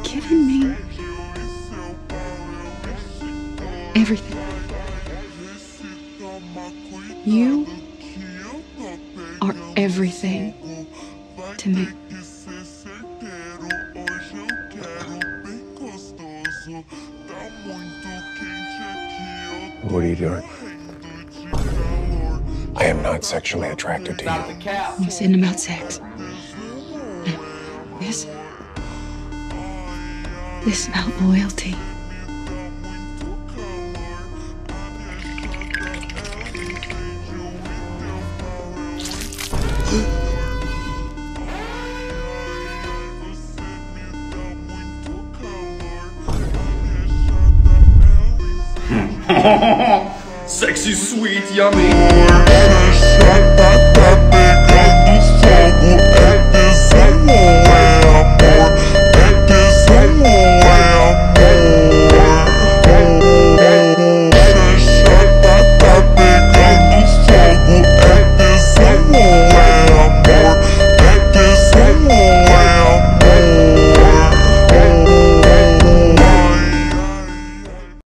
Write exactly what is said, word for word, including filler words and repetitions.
given me everything. You are everything to me. What are you doing? I am not sexually attracted to you. This isn't about sex. This... This is about loyalty. Sexy, sweet, yummy.